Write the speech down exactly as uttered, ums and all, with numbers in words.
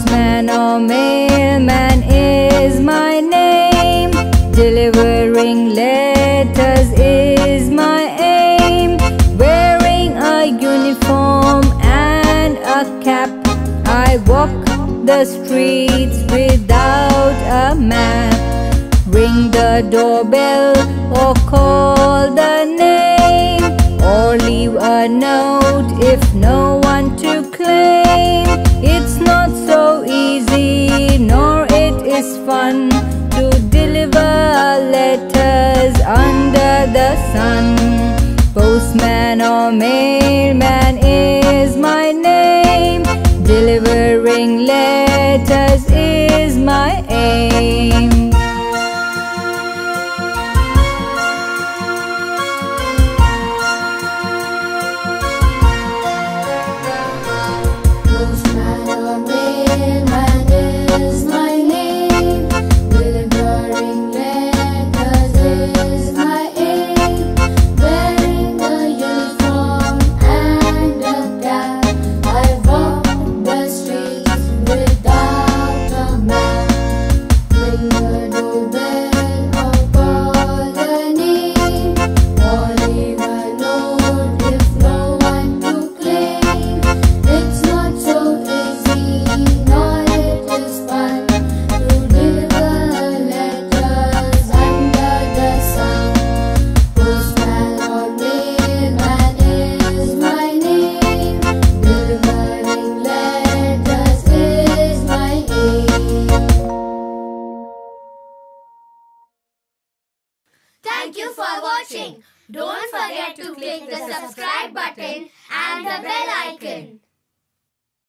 Postman or mailman is my name. Delivering letters is my aim. Wearing a uniform and a cap, I walk the streets without a map. Ring the doorbell or call the name, or leave a note if no one to claim. It's not so easy, nor it is fun to deliver letters under the sun. Postman or mailman is my name. Delivering letters is my aim. Thank you for watching. Don't forget to click the subscribe button and the bell icon.